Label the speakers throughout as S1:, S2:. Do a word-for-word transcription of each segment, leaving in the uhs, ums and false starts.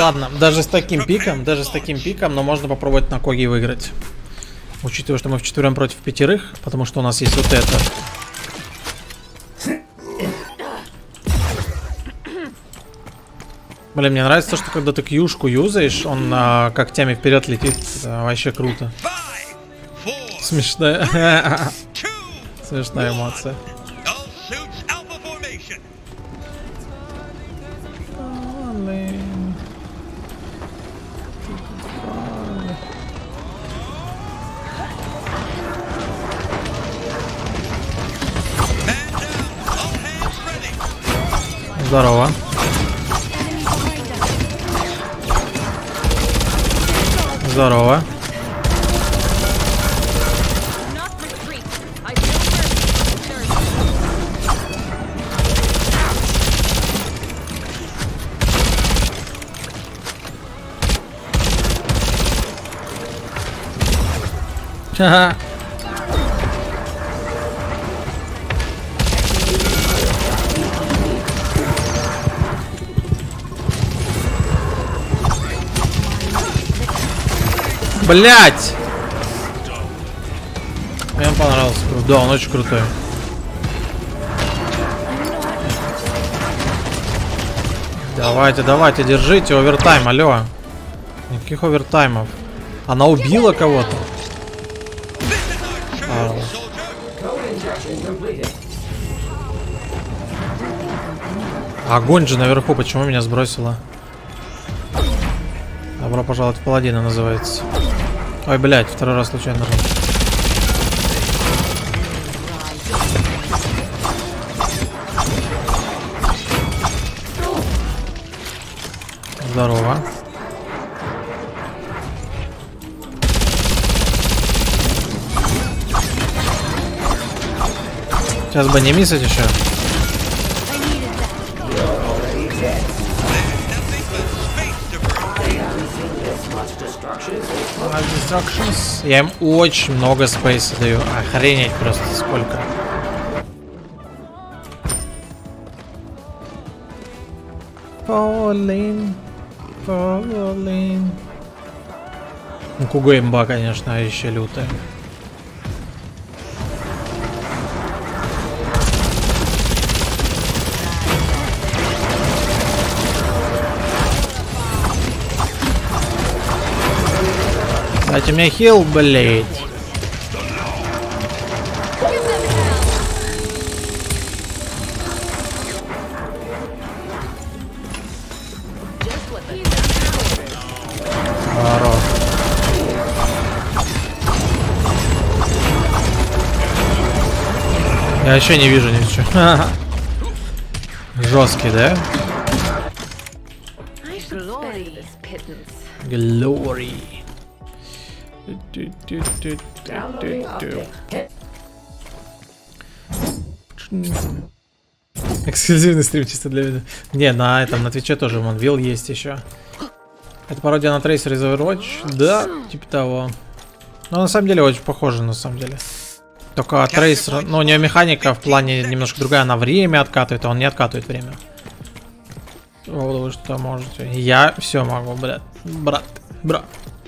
S1: Ладно, даже с таким пиком, даже с таким пиком, но можно попробовать на Коги выиграть. Учитывая, что мы вчетвером против пятерых, потому что у нас есть вот это. Блин, мне нравится то, что когда ты кьюшку юзаешь, он а, когтями вперед летит. Это вообще круто. Смешная. Смешная эмоция. Здорово. Здорово. Ха-ха. Блять! Мне он понравился. Да, он очень крутой. Давайте, давайте, держите овертайм, алло. Никаких овертаймов. Она убила кого-то. А. Огонь же наверху, почему меня сбросило? Добро пожаловать в паладина называется. Ой, блядь, второй раз случайно нажал. Здорово. Сейчас бы не миссать еще. Я им очень много спейса даю. Охренеть просто сколько. Falling, falling. Ну, Куга имба, конечно, еще лютая. Дайте мне хил, блять. Хорош. Я еще не вижу ничего. Жесткий, да? Glory. Эксклюзивный стрим чисто для видео. Не, на этом, на Твиче тоже Монвилл есть еще. Это пародия на Трейсер из Overwatch? Да, типа того. Но на самом деле очень похоже, на самом деле. Только Трейсер, ну у нее механика в плане немножко другая, она время откатывает, а он не откатывает время. О, вы что можете? Я все могу, брат. Брат, брат.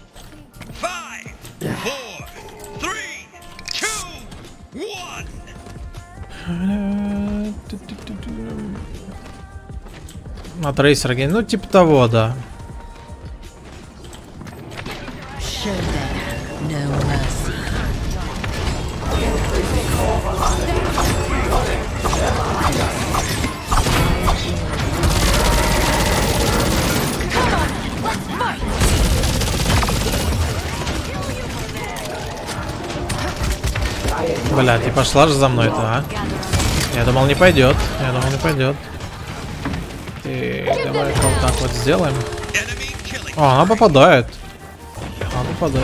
S1: На Трейсер гейм, ну типа того, да. Бля, ты пошла же за мной-то, а? Я думал, не пойдет. Я думал, не пойдет. И давай вот так вот сделаем. О, она попадает. Она попадает.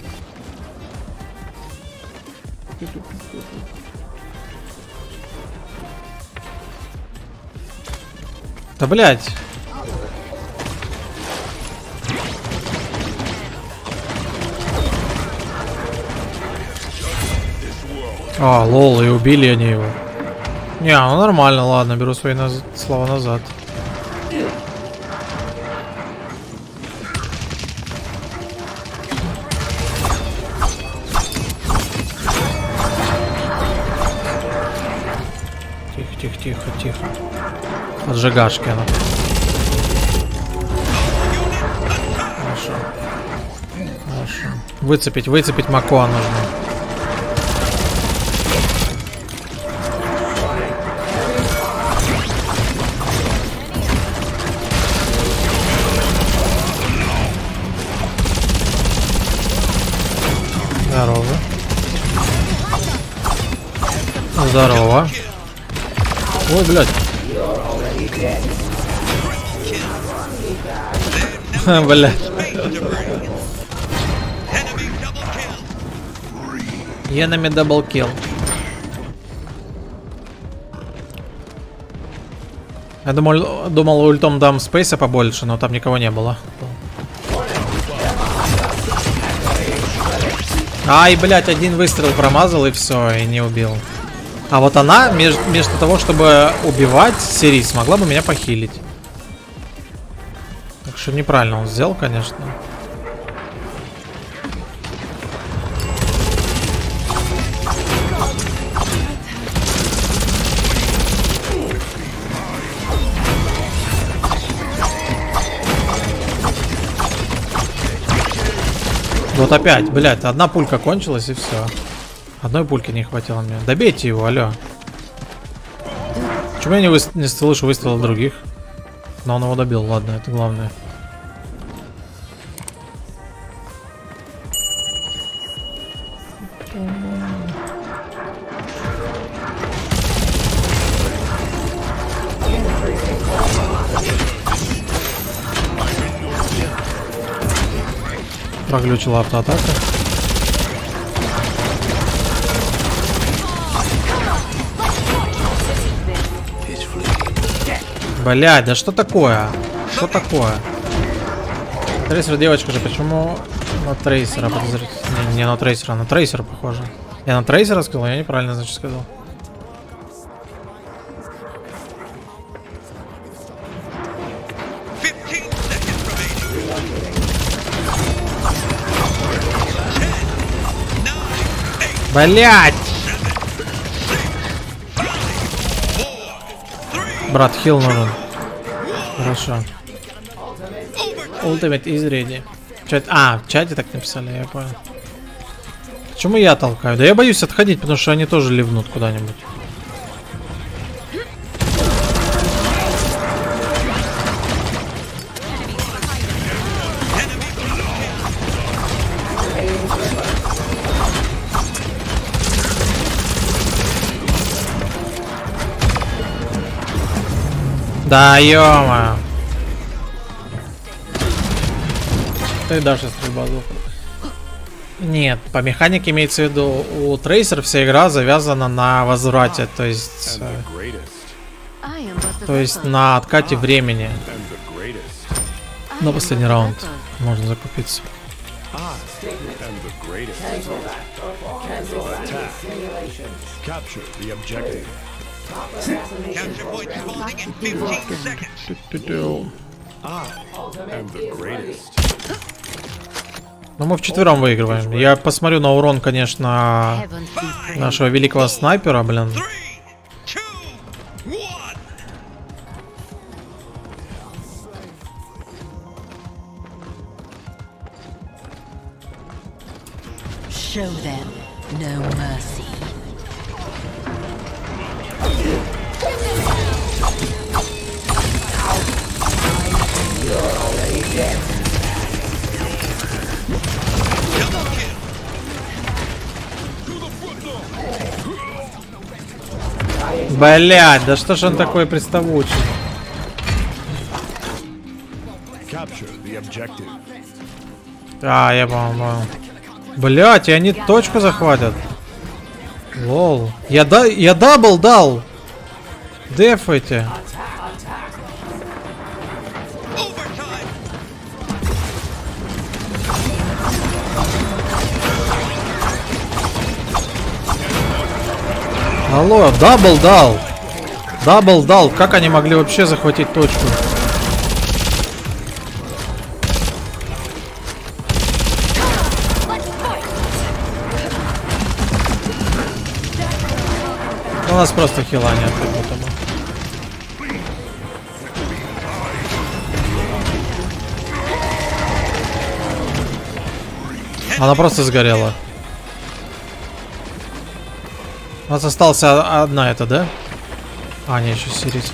S1: Да блять. А, лол, и убили они его. Не, ну нормально, ладно, беру свои наз... слова назад. поджигашки она. Хорошо. Хорошо. Выцепить, выцепить Макоа нужно. Здорово. Здорово. Ой, блядь. Блядь. Enemy double kill. Я думал, думал ультом дам спейса побольше, но там никого не было. Ай, блядь, один выстрел промазал и все, и не убил. А вот она, между, вместо того, чтобы убивать Сирис, смогла бы меня похилить. Так что неправильно он сделал, конечно. Вот опять, блядь, одна пулька кончилась и все. Одной пульки не хватило мне. Добейте его, алло. Почему я не, вы... не слышу выстрелов других? Но он его добил, ладно, это главное. Проглючила автоатака. Блядь, да что такое? Что такое? Трейсер девочка же, почему на трейсера подозрительно? Не, не на трейсера, на трейсера похоже. Я на трейсера сказал, я неправильно, значит, сказал. Блять! Брат, хил нужен. Хорошо. Ultimate is ready. Чат... А, в чате так написали, я понял. Почему я толкаю? Да я боюсь отходить, потому что они тоже ливнут куда-нибудь. Да, ё-моё. Ты дашь стрельбу. Нет, по механике имеется в виду, у трейсер вся игра завязана на возврате, то есть... То есть на откате времени. На последний раунд можно закупиться. Но мы вчетвером выигрываем. Я посмотрю на урон, конечно, нашего великого снайпера, блин. Show them no mercy. Блять, да что ж он такой приставучий? А, я по-моему. Блять, и они точку захватят. Лол. Я да, я дабл дал. Дефайте. Алло, дабл дал. Дабл дал. Как они могли вообще захватить точку? У нас просто хила нет, как будто бы. Она просто сгорела. У нас осталась одна эта, да? А, не, еще сирить.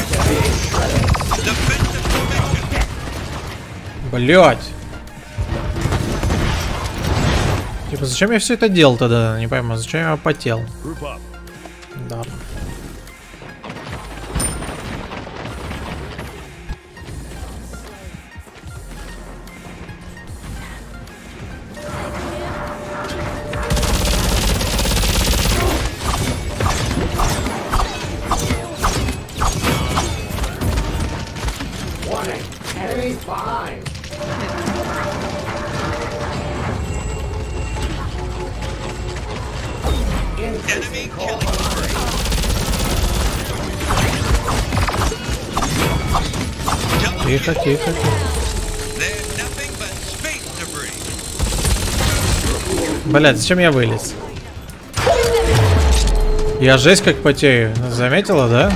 S1: Блять. Типа, зачем я все это делал тогда? Не пойму, зачем я потел? Да. Тихо, тихо, тихо. Блять, зачем я вылез? Я жесть как потею. Заметила, да?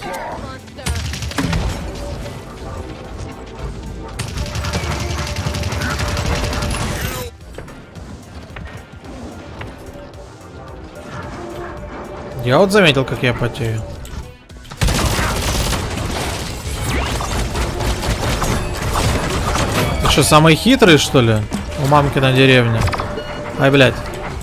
S1: Я вот заметил, как я потею. Ты что, самый хитрый, что ли? У мамки на деревне. Ай, блядь.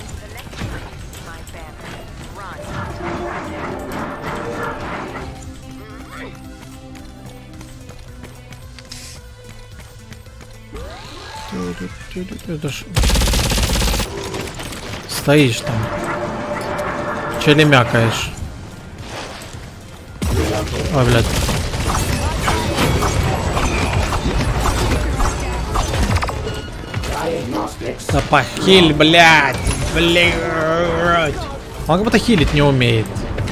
S1: Стоишь там. Че мякаешь? Ой, блядь. Да похиль, блядь. Блядь. Он как будто хилить не умеет.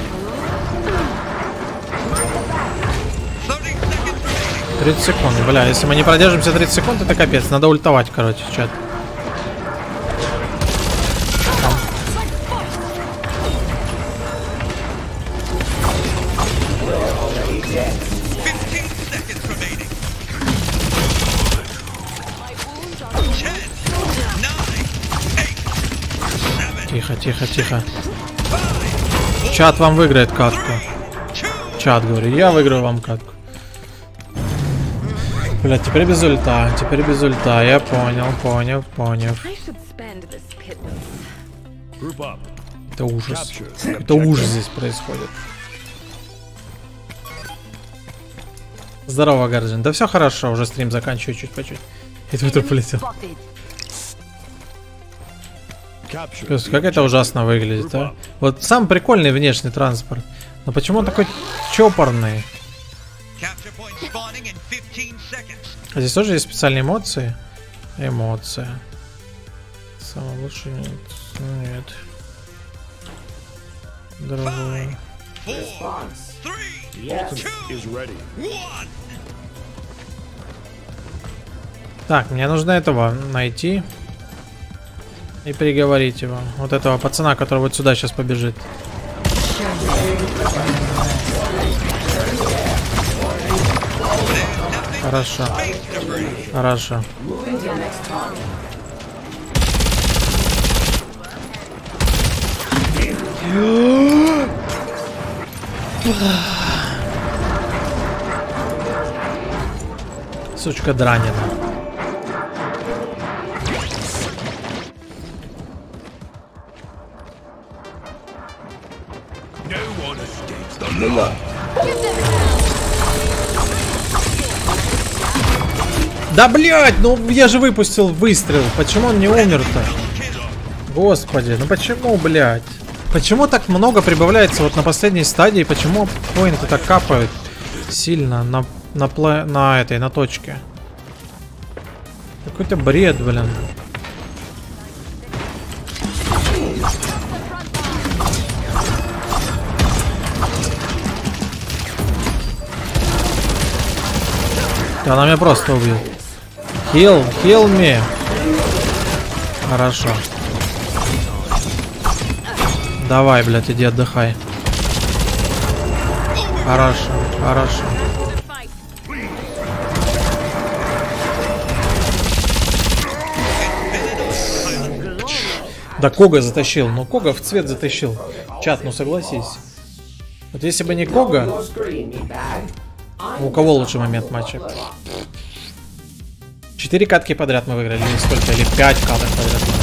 S1: тридцать секунд, бля. Если мы не продержимся тридцать секунд, это капец. Надо ультовать, короче, чат. Тихо, тихо, тихо. Чат вам выиграет катку. Чат, говорю, я выиграю вам катку. Блядь, теперь без ульта, теперь без ульта. Я понял, понял, понял. Это ужас. Это ужас здесь происходит. Здорово, Гардиан. Да все хорошо, уже стрим заканчиваю чуть по чуть. И тут полетел. Как это ужасно выглядит, а? Вот сам прикольный внешний транспорт. Но почему он такой чопорный? А здесь тоже есть специальные эмоции? Эмоция. Самое лучшее нет. Нет. Дорогой. Так, мне нужно этого найти. И переговорить его. Вот этого пацана, который вот сюда сейчас побежит. Хорошо. Хорошо. Сучка дранина. Да блять, ну я же выпустил выстрел. Почему он не умер-то? Господи, ну почему, блять? Почему так много прибавляется вот на последней стадии? Почему поинты так капают сильно на, на, пла на этой, на точке? Какой-то бред, блин. Да она меня просто убьет. Heal, heal me. Хорошо. Давай, блядь, иди отдыхай. Хорошо, хорошо. Да, Кога затащил. Ну, Кога в цвет затащил. Чат, ну согласись. Вот если бы не Кога... У кого лучший момент матча? Четыре катки подряд мы выиграли. Или сколько? Или пять каток подряд мы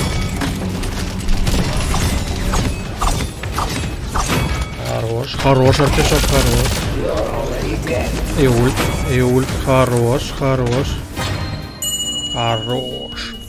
S1: выиграли. Хорош. Хорош, артишок, хорош. И ульт. И ульт. Хорош, хорош. Хорош.